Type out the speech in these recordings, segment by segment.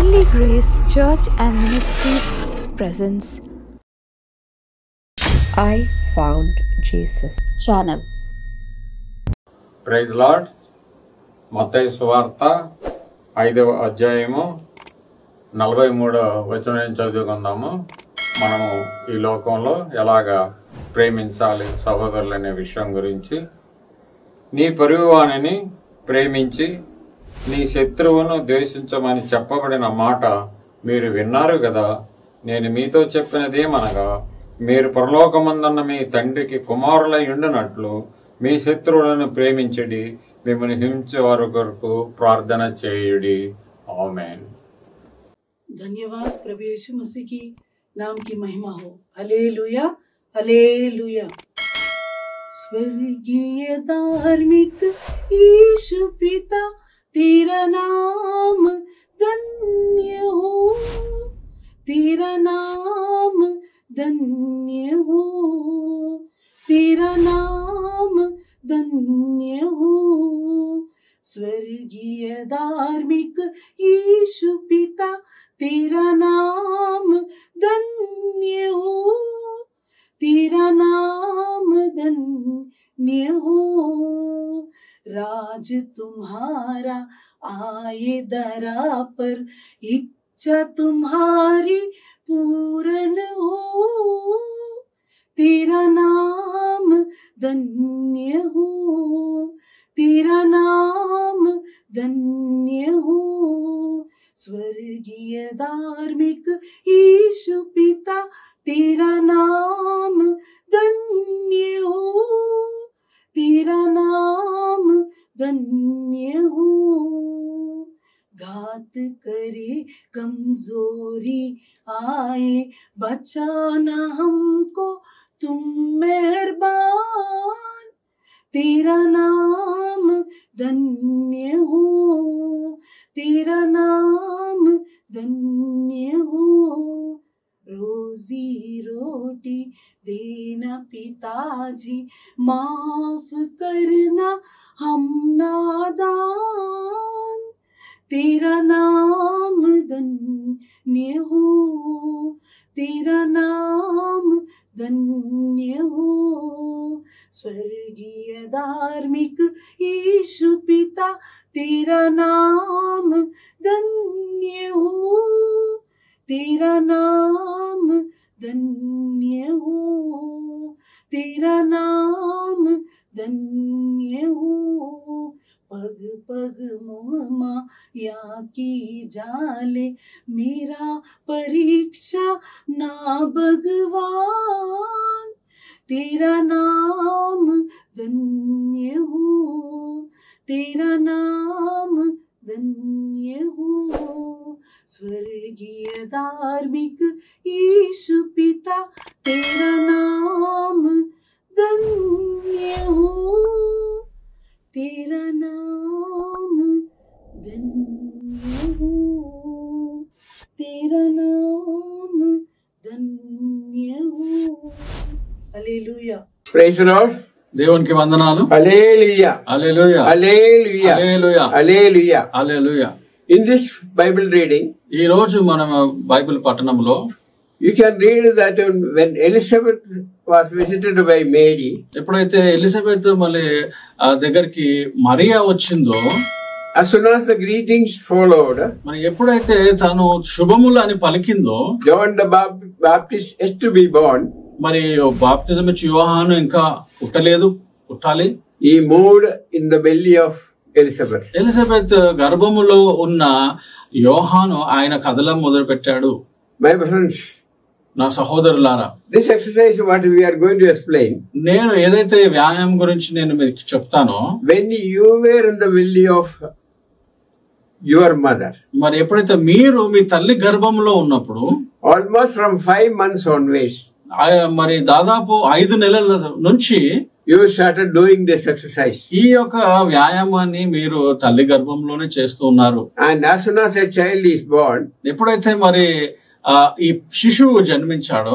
Heavenly Grace Church and Ministry presents I Found Jesus channel. Praise Lord. Mattayi సువార్త 5వ అధ్యాయము 43వ వచనం చదువుకుందాము. మనము ఈ లోకంలో ఎలాగా ప్రేమించాలి సహోదరులనే విషయం గురించి. నీ పొరుగువానిని ప్రేమించి నీ శత్రువును ద్వేషించమని చెప్పబడిన మాట మీరు విన్నారు కదా. నేను మీతో చెప్పినదేమనగా, మీరు పరలోకమందున్న మీ తండ్రికి కుమారులై ఉండినట్లు మీ శత్రువులను ప్రేమించడి, మిమ్మల్ని హింసేవారి కొరకు ప్రార్థన చేయుడి. ఆమేన్. धन्यवाद। प्रभु यीशु मसीह की नाम की महिमा हो। हालेलुया हालेलुया। स्वर्गीय धार्मिक यीशु पिता, तेरा नाम धन्य हो, तेरा नाम धन्य हो, तेरा नाम धन्य हो। स्वर्गीय धार्मिक यीशु पिता, तेरा नाम धन्य हो, तेरा नाम धन्य हो। राज तुम्हारा आए दरा पर, इच्छा तुम्हारी पूर्ण हो, तेरा नाम धन्य हो, तेरा नाम धन्य हो। स्वर्गीय धार्मिक यीशु पिता, तेरा नाम धन्य हो, तेरा नाम धन्य हो। घात करे कमजोरी आए, बचाना हमको तुम मेहरबान, तेरा नाम धन्य हो, तेरा नाम धन्य हो। रोजी रोटी देना पिताजी, माफ करना हम नादान, तेरा नाम धन्य हो, तेरा नाम धन्य हो। स्वर्गीय धार्मिक यीशु पिता, तेरा नाम धन्य हो, तेरा नाम धन्य हो, तेरा नाम धन्य हो। पग पग मोहमा या की जाले, मेरा परीक्षा ना भगवान, तेरा नाम धन्य हो, तेरा नाम धन्य हो। स्वर्गीय धार्मिक यीशु पिता, तेरा नाम धन्य हो, तेरा नाम धन्य हो, तेरा नाम धन्य हो। हालेलुया। Praise Lord. దేవునికి వందనాలు. హల్లెలూయా హల్లెలూయా హల్లెలూయా హల్లెలూయా హల్లెలూయా. హల్లెలూయా. In this Bible reading, ఈ రోజు మనం బైబిల్ పఠనంలో you can read that when Elizabeth was visited by Mary, ఎప్పుడైతే ఎలిజబెత్ మళ్ళీ దగ్గరికి మరియా వచ్చిందో, as soon as the greetings followed, మరి ఎప్పుడైతే తను శుభములు అని పలికిందో, John the Baptist is to be born, మరి బాప్తిజం ఇచ్చి యోహాను ఇంకా పుట్టాలి. he moved in the belly of Elizabeth. Elizabeth గర్భములో ఉన్న యోహాను ఆయన కదలం మొదలు పెట్టాడు. My friends, నా సహోదరులారా, this exercise what we are going to explain, నేను ఏదైతే వ్యాయామం గురించి నేను మీకు చెప్తానో, when you were in the belly of your mother, మరి ఎప్పుడైతే మీరు మీ తల్లి గర్భంలో ఉన్నప్పుడు, almost from 5 months onwards, మరి దాదాపు 5 నెలల నుంచి you started doing this exercise. ఈ యొక్క వ్యాయామాన్ని మీరు తల్లి గర్భంలోనే చేస్తూ ఉన్నారు. And as soon as a child is born, ఎప్పుడైతే మరి ఈ శిశువు జన్మించాడో,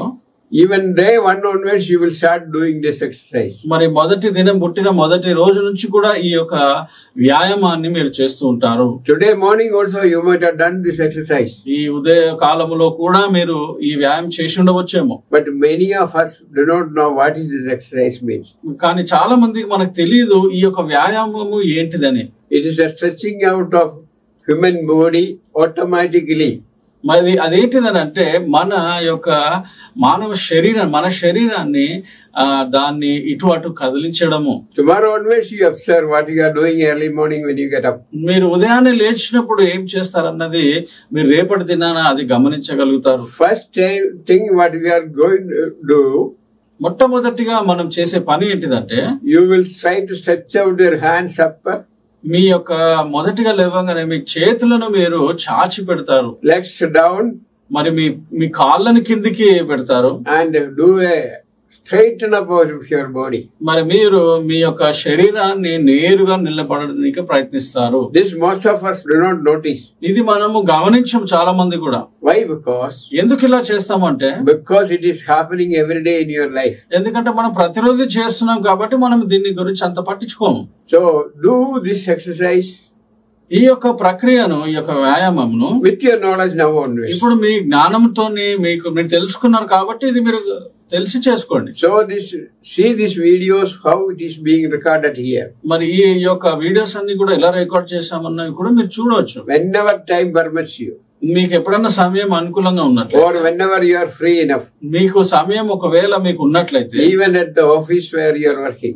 Even day one onwards, you will start doing this exercise. మరి మొదటి దినం పుట్టిన మొదటి రోజు నుంచి కూడా ఈ యొక్క వ్యాయామాన్ని మీరు చేస్తూ ఉంటారు. Today morning also you might have done this exercise. ఈ ఉదయ కాలములో కూడా మీరు ఈ వ్యాయామం చేసి ఉండవచ్చేమో. But many of us do not know what is this exercise means. కానీ చాలా మందికి మనకు తెలియదు ఈ యొక్క వ్యాయామము ఏంటిదని. It is a stretching out of human body automatically. మరి అదేంటిదని అంటే మన యొక్క మానవ శరీరాన్ని దాన్ని ఇటు అటు కదిలించడము. Tomorrow onwards you observe what you are doing early morning when you get up. మీరు ఉదయాన్నే లేచినప్పుడు ఏం చేస్తారన్నది మీరు రేపటి దినాన అది గమనించగలుగుతారు. First thing what we are going to do, మొట్టమొదటిగా మనం చేసే పని ఏంటిదంటే you will try to stretch out your hands up. మీ యొక్క మొదటిగా లేవగానే మీ చేతులను మీరు చాచి పెడతారు. Legs down. మరి మీ కాళ్ళని కిందికి పెడతారు. And do a straighten up of your body. మరి మీరు మీ యొక్క శరీరాన్ని నేరుగా నిలబడడానికి ప్రయత్నిస్తారు. This most of us do not notice. ఇది మనము గమనించం చాలా మంది కూడా. Why? Because ఎందుకు ఇలా చేస్తామంటే it is happening every day in your life. ఎందుకంటే మనం ప్రతిరోజు చేస్తున్నాం కాబట్టి మనం దీని గురించి అంత పట్టించుకోము. So do this exercise. ఈ యొక్క ప్రక్రియను ఈ యొక్క వ్యాయామంను with your knowledge now onwards. ఇప్పుడు మీ జ్ఞానంతో మీరు తెలుసుకున్నారు కాబట్టి ఇది మీరు తెలిసి చేసుకోండి. So see these videos how it is being recorded here. మరి ఈ యొక్క వీడియోస్ అన్ని కూడా ఎలా రికార్డ్ చేశామన్నవి కూడా మీరు చూడవచ్చు. Whenever time permits you. మీకు ఎప్పుడన్నా సమయం అనుకూలంగా ఉన్నట్లయితే or whenever you are free enough. మీకు సమయం ఒకవేళ మీకు ఉన్నట్లయితే even at the office where you are working.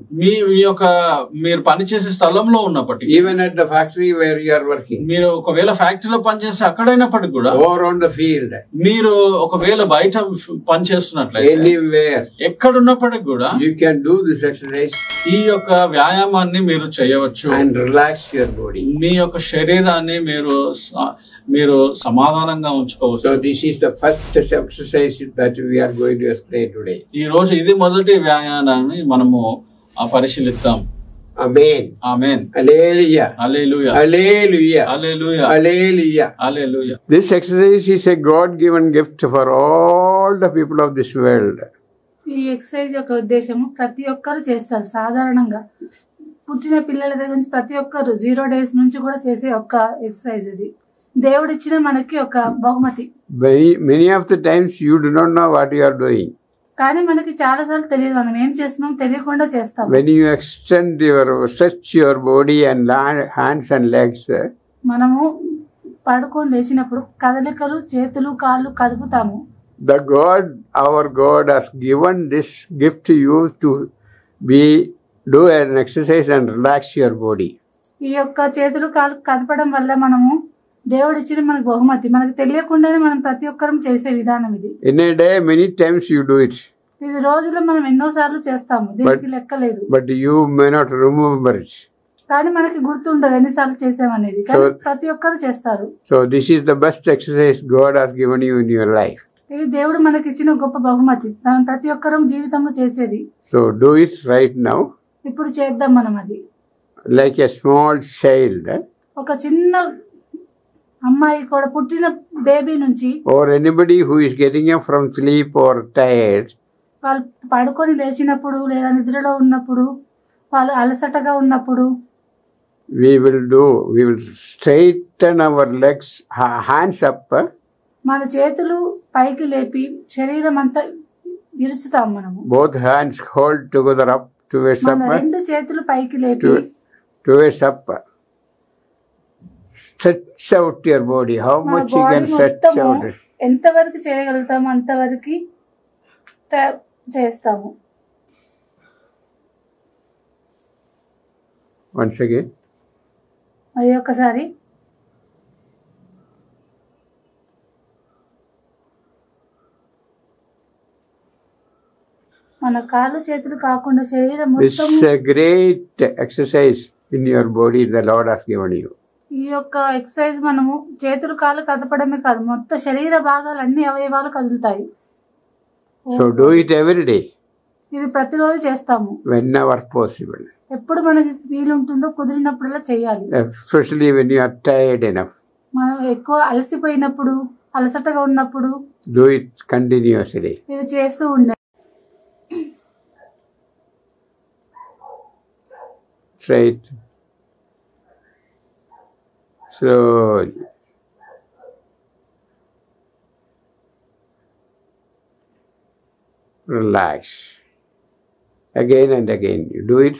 మీరు పనిచేసే స్థలంలో ఉన్నప్పటికీ even at the factory where you are working. మీరు ఒకవేళ ఫ్యాక్టరీలో పనిచేస్తే అక్కడైనప్పటికీ కూడా or on the field. మీరు ఒకవేళ బయట పనిచేస్తున్నట్లయితే anywhere ఎక్కడున్నప్పటికీ కూడా you can do this exercise. ఈ యొక్క వ్యాయామాన్ని మీరు చేయవచ్చు. and relax your body. మీ యొక్క శరీరాన్ని మీరు సమాధానంగా ఉంచుకోవచ్చు. So this is the first exercise that we are going to explain today. ఈ రోజు ఇది మొదటి వ్యాయామాన్ని మనము పరిశీలిద్దాం. Amen. Amen. Hallelujah. Hallelujah. Hallelujah. Hallelujah. Hallelujah. Hallelujah. This exercise is a God-given gift for all the people of this world. ఈ exercise యొక్క ఉద్దేశము ప్రతి ఒక్కరు చేస్తారు. సాధారణంగా పుట్టిన పిల్లల దగ్గర నుంచి ప్రతి ఒక్కరు 0 days నుంచి కూడా చేసే ఒక ఎక్సర్సైజ్ ఇది. దేవుడిచ్చిన మనకి ఒక బహుమతి. Many of the times you do not know what you are doing. కానీ మనకి చాలా సార్లు తెలియదు మనం ఏం చేస్తున్నాం, తెలియకుండా చేస్తాం. When you stretch your body and hands and legs. మనము పడుకొని లేచినప్పుడు కదలికలు చేతులు కాళ్ళు కదుపుతాము. Our God has given this gift to you to do an exercise and relax your body. ఈ యొక్క చేతులు కాళ్ళు కదపడం వల్ల మనము దేవుడిచ్చిన మనకు బహుమతి. మనకు తెలియకుండానే మనం ప్రతి ఒక్కరం చేసే విధానం ఇది. In a day many times you do it. ఇది రోజులో మనం ఎన్నో సార్లు చేస్తాము, దీనికి లెక్కలేదు. But you may not remember it. కానీ మనకి గుర్తుండదు ఎన్నిసార్లు చేసామనేది. కానీ ప్రతి ఒక్కరు చేస్తారు. So this is the best exercise God has given you in your life. ఇది దేవుడు మనకి ఇచ్చిన గొప్ప బహుమతి, మనం ప్రతి ఒక్కరం జీవితంలో చేసేది. So do it right now. ఇప్పుడు చేద్దాం మనం అది. Like a small child. ఒక చిన్న అమ్మాయి కూడా పుట్టిన బేబీ నుంచి or anybody who is getting up from sleep or tired. వాళ్ళు పడుకొని లేచినప్పుడు లేదా నిద్రలో ఉన్నప్పుడు వాళ్ళు అలసటగా ఉన్నప్పుడు we will straighten our legs, hands up. మన చేతులు పైకి లేపి శరీరం అంతా విరుచుతాం మనము. both hands hold together up towards up. మన రెండు చేతులు పైకి లేపి towards up. Stretch out your body. How much you can stretch out? ఎంతవరకు చేయగలుగుతామో అంతవరకు చేస్తాము. Once again. మరి ఒకసారి మన కాళ్ళు చేతులు కాకుండా శరీరం మొత్తం. This is a great exercise in your body the Lord has given you. ఈ యొక్క ఎక్సర్సైజ్ మనము చేతులు కాళ్ళు కదపడమే కాదు, మొత్తం శరీర భాగాలు అన్ని అవయవాలు కదులుతాయి. So do it every day. ఇది ప్రతిరోజు చేస్తాము. Whenever possible. ఎప్పుడు మనకి వీలుంటుందో కుదిరినప్పుడల్లా చేయాలి. Especially when you are tired enough. మనం ఎక్కువ అలసిపోయినప్పుడు అలసటగా ఉన్నప్పుడు do it continuously. ఇది చేస్తూ ఉండండి. Straight, slowly. Relax. Again and again. You do it.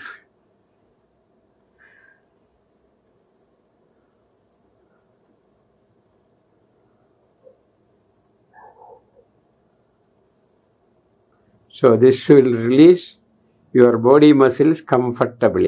So this will release your body muscles comfortably.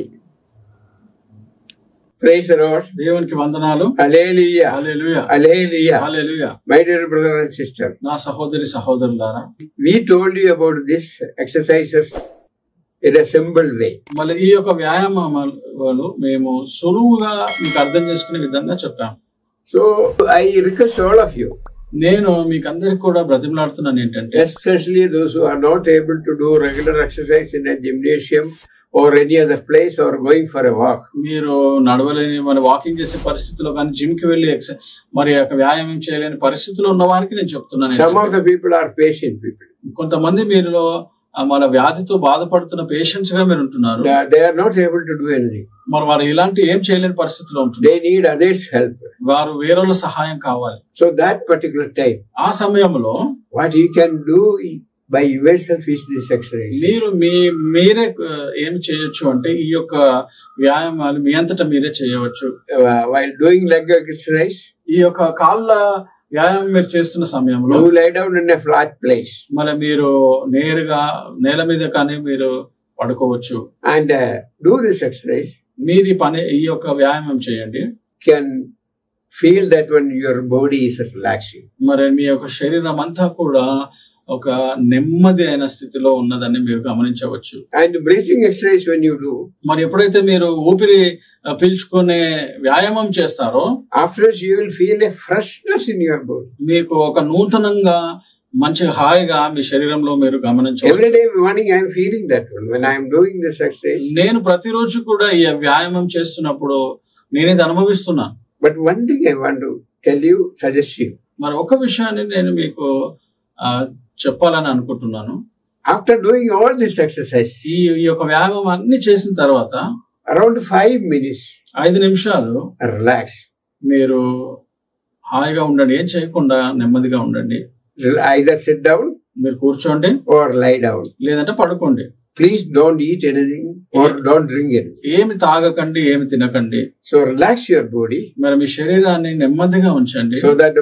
Praise the Lord. దేవునికి వందనాలు. Hallelujah. Hallelujah. Hallelujah. Hallelujah. My dear brother and sister, నా సహోదరి సహోదరులారా, we told you about this exercises in a simple way. మళ్ళీ ఈ యొక్క వ్యాయామాలు మేము సులువుగా మీకు అర్థం చేసుకునే విధంగా చెప్పాము. So I request all of you, నేను మీకు అందరికి కూడా బ్రతిమలాడుతున్నాను ఏంటంటే, especially those who are not able to do regular exercise in a gymnasium or any other place or going for a walk. మీరు నడవలేని మరి వాకింగ్ చేసే పరిస్థితుల్లో కానీ జిమ్ కి వెళ్ళి మరి వ్యాయామం చేయలేని పరిస్థితుల్లో ఉన్న వారికి నేను చెప్తున్నాను. Some of the people are patient people. కొంతమంది మీరులో మన వ్యాధితో బాధపడుతున్న పేషెంట్స్ గా మీరు ఉంటున్నారు. They are not able to do anything. మరి వారు ఇలాంటి ఏం చేయలేని పరిస్థితిలో ఉంటున్నారు. They need others' help. వారు వేరేల సహాయం కావాలి. So that particular time, ఆ సమయంలో what you can do by yourself is this exercise. మీరు మీరే ఏమి చేయొచ్చు అంటే ఈ యొక్క వ్యాయామాలు మీ అంతటా మీరే చేయవచ్చు. While doing leg exercise, ఈ యొక్క కాళ్ళ వ్యాయామం మీరు చేస్తున్న సమయంలో you lie down in a flat place మరి మీరు నేరుగా నేల మీద కానీ మీరు పడుకోవచ్చు. and do this exercise. మీరు ఈ యొక్క వ్యాయామం చేయండి. Can feel that when your body is relaxing. మరి మీ యొక్క శరీరం అంతా కూడా ఒక నెమ్మది అయిన స్థితిలో ఉన్నదని మీరు గమనించవచ్చు. And breathing exercise when you do, మరి ఎప్పుడైతే మీరు ఊపిరి పీల్చుకునే వ్యాయామం చేస్తారో afterwards you will feel a freshness in your body. మీకు ఒక నూతనంగా మంచి హాయిగా మీ శరీరంలో మీరు గమనించవచ్చు. Every day morning I am feeling that one when I am doing this exercise. నేను ప్రతిరోజు కూడా ఈ వ్యాయామం చేస్తున్నప్పుడు నేను ఇది అనుభవిస్తున్నాను. But one thing I want to tell you, suggest you. మరి ఒక విషయాన్ని నేను మీకు చెప్పాలని అనుకుంటున్నాను. After doing all this exercise, ఈ యొక్క వ్యాయామం అన్ని చేసిన తర్వాత around 5 minutes, 5 నిమిషాలు relax. మీరు హాయిగా ఉండండి, ఏం చేయకుండా నెమ్మదిగా ఉండండి. Either sit down మీరు కూర్చోండి or lie down. లేదంటే పడుకోండి. Please don't eat anything or don't drink anything. ఏమి తాగకండి, ఏమి తినకండి. So relax your body. మరి మీ శరీరాన్ని నెమ్మదిగా ఉంచండి. So that the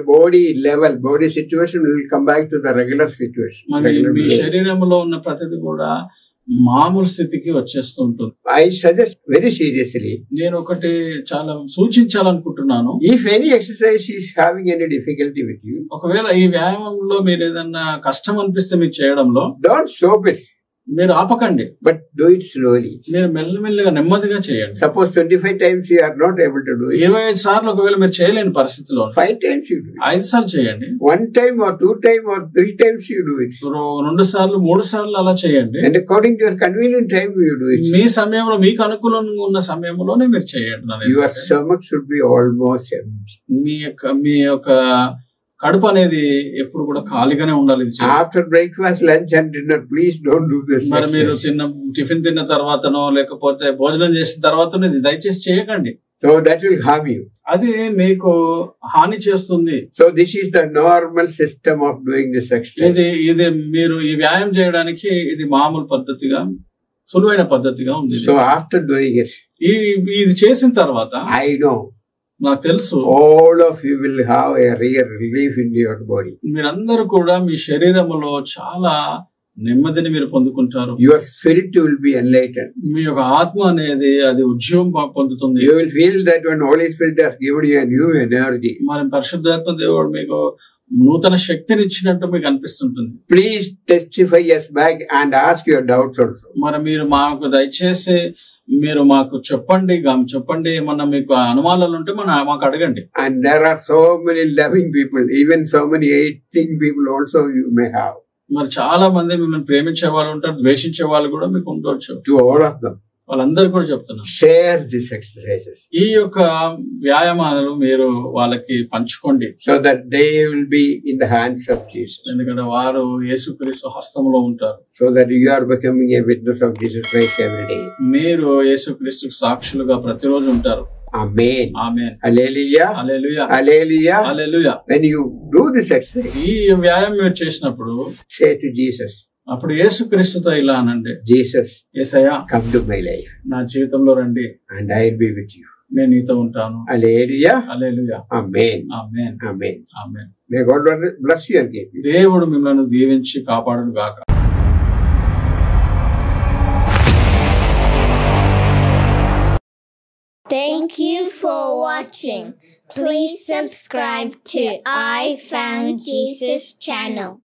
body situation will come back to the regular situation. మీ శరీరంలో ఉన్న ప్రతిదీ కూడా మామూలు స్థితికి వచ్చేస్తూ ఉంటుంది. I suggest very seriously. నేను ఒకటి చాలా సూచించాలనుకుంటున్నాను. If any exercise is having any difficulty with you, ఒకవేళ ఈ వ్యాయామంలో మీరు ఏదన్నా కష్టం అనిపిస్తే మీకు చేయడంలో, don't stop it. మీరు ఆపకండి, but do it slowly. మీరు మెల్లమెల్లగా నెమ్మదిగా చేయండి. Suppose 25 times you are not able to do it. 25 సార్లు ఒకవేళ మీరు చేయలేని పరిస్థితిలో 5 times you do it. 5 సార్లు చేయండి. 1 time or 2 time or 3 times you do it. 2 సార్లు 3 సార్లు అలా చేయండి. And according to your convenient time you do it. మీ సమయంలో మీకు అనుకూలంగా ఉన్న సమయంలోనే మీరు చేయండి. Your stomach should be almost empty. మీ యొక్క కడుపు అనేది ఎప్పుడు కూడా ఖాళీగానే ఉండాలి. After breakfast, lunch and dinner, please don't do this. మరి మీరు టిఫిన్ తిన్న తర్వాతనో లేకపోతే భోజనం చేసిన తర్వాతనో ఇది దయచేసి చేయకండి. So that will harm you. అది మీకు హాని చేస్తుంది. So this is the normal system of doing this exercise. ఇది మీరు ఈ వ్యాయామం చేయడానికి ఇది మామూలు పద్ధతిగా, సులువైన పద్ధతిగా ఉంది. So after doing it, ఇది చేసిన తర్వాత I know నాకు తెలుసు all of you will have a real relief in your body. మీరందరూ కూడా మీ శరీరంలో చాలా నెమ్మదిని మీరు పొందుకుంటారు. Your spirit will be enlightened. మీ యొక్క ఆత్మ అనేది అది ఉద్యోగం పొందుతుంది. You will feel that when Holy Spirit has given you a new energy. మరి పరిశుద్ధాత్మ దేవుడు మీకు నూతన శక్తిని ఇచ్చినట్టు మీకు అనిపిస్తుంటుంది. Please testify us back and ask your doubts also. మరి మీరు మాకు దయచేసి మీరు మాకు చెప్పండి ఏమన్నా మీకు అనుమానాలు ఉంటే మాకు అడగండి. And there are so many loving people, even so many hating people also you may have. మరి చాలా మంది మిమ్మల్ని ప్రేమించే వాళ్ళు ఉంటారు, ద్వేషించే వాళ్ళు కూడా మీకు ఉండవచ్చు. To all of them, వాళ్ళందరూ కూడా చెప్తున్నాను, share these exercises ఈ యొక్క వ్యాయామాలు మీరు వాళ్ళకి పంచుకోండి, so that they will be in the hands of Jesus, ఎందుకంటే వారు యేసుక్రీస్తు హస్తంలో ఉంటారు. so that you are becoming a witness of Jesus Christ every day. మీరు యేసుక్రీస్తుకు సాక్షులుగా ప్రతిరోజు ఉంటారు. Amen. Amen. Hallelujah. Hallelujah. Hallelujah. Hallelujah. When you do this exercise, ఈ వ్యాయామం మీరు చేసినప్పుడు say to Jesus, అప్పుడు యేసుక్రీస్తుతో ఇలా అనండి, Jesus, Yesayya come to my life నా జీవితంలో రండి, and I will be with you. నేను నీతో ఉంటాను. Hallelujah. Hallelujah. Amen. Amen. Amen. Amen. May God bless you and keep you. దేవుడు మిమ్మల్ని దీవించి కాపాడును గాక. Thank you for watching. Please subscribe to I Found Jesus channel.